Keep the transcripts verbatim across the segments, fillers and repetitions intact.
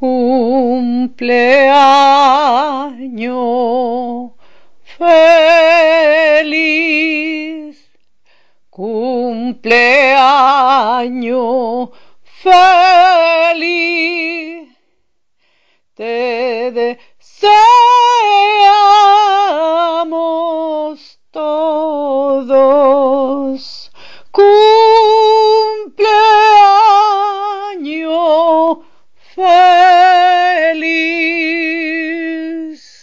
Cumpleaños feliz, cumpleaños feliz, te deseamos todos. Cumpleaños feliz.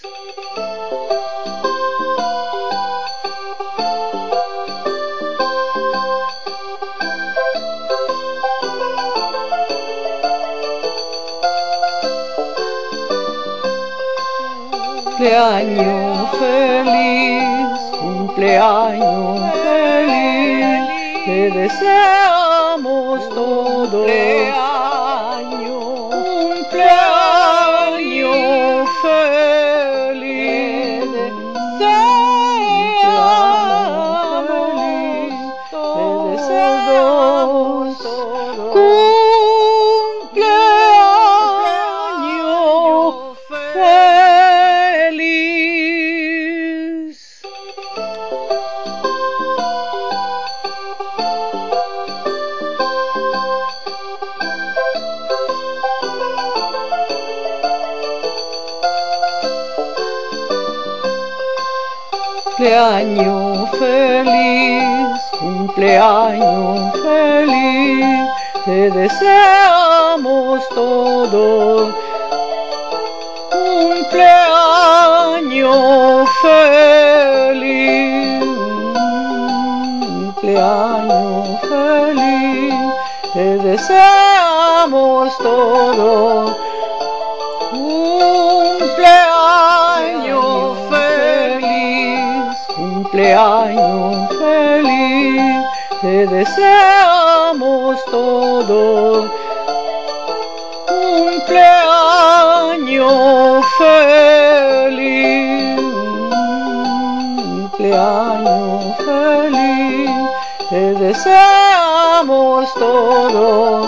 Cumpleaños feliz, cumpleaños feliz, te deseamos todos. Cumpleaños feliz, te deseamos todos. Cumpleaños feliz. Cumpleaños feliz, cumpleaños feliz, te deseamos todos. Cumpleaños feliz, cumpleaños feliz, te deseamos todos. Cumpleaños feliz, cumpleaños feliz, te deseamos todos. Cumpleaños feliz, cumpleaños feliz, te deseamos todos.